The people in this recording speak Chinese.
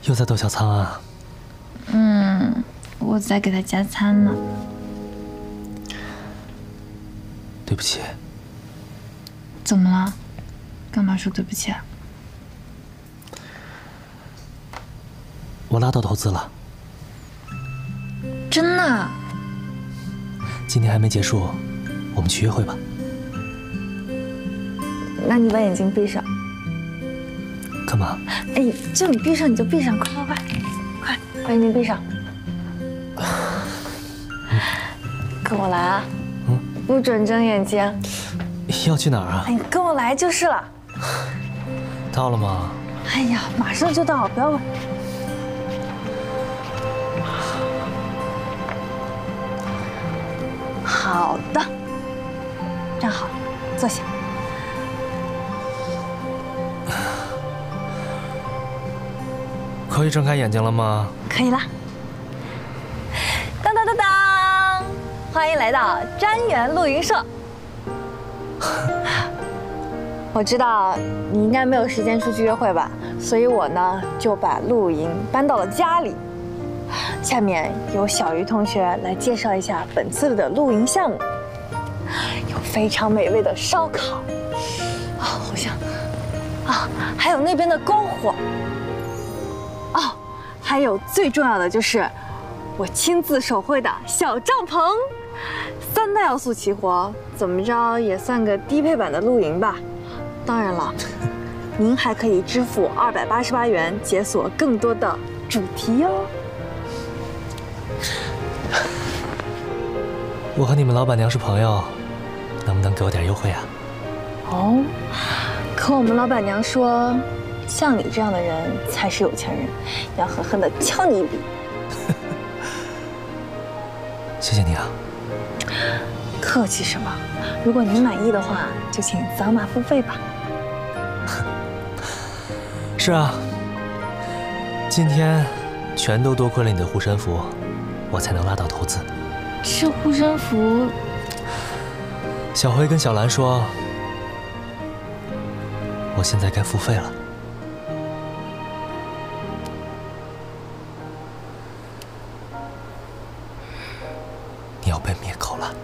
又在逗小仓啊？ 我在给他加餐呢。 对不起。 怎么了？干嘛说对不起啊？ 我拉到投资了。 真的？ 今天还没结束，我们去约会吧。 那你把眼睛闭上。 干嘛？ 哎，就你闭上你就闭上，快快快，快把眼睛闭上。跟我来啊！不准睁眼睛。 要去哪儿啊？ 哎，你跟我来就是了。 到了吗？ 哎呀，马上就到，不要问。好的，站好，坐下。 可以睁开眼睛了吗？ 可以啦。当当当当，欢迎来到瞻园露营社。我知道你应该没有时间出去约会吧，所以我呢就把露营搬到了家里。下面由小鱼同学来介绍一下本次的露营项目，有非常美味的烧烤，好香啊！还有那边的篝火，哦，还有最重要的就是我亲自手绘的小帐篷。3大要素齐活，怎么着也算个低配版的露营吧。当然了，您还可以支付288元解锁更多的主题哟。 我和你们老板娘是朋友，能不能给我点优惠啊？ 哦，可我们老板娘说，像你这样的人才是有钱人，要狠狠地敲你一笔。 谢谢你啊。 客气什么？如果您满意的话，就请扫码付费吧。 是啊，今天全都多亏了你的护身符，我才能拉到投资。 这护身符， 小辉跟小兰说，我现在该付费了。你要被灭口了。